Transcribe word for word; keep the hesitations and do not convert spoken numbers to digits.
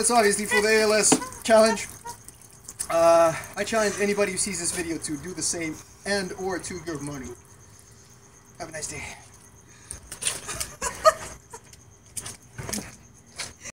it's obviously for the A L S challenge. Uh, I challenge anybody who sees this video to do the same and or to give money. Have a nice day.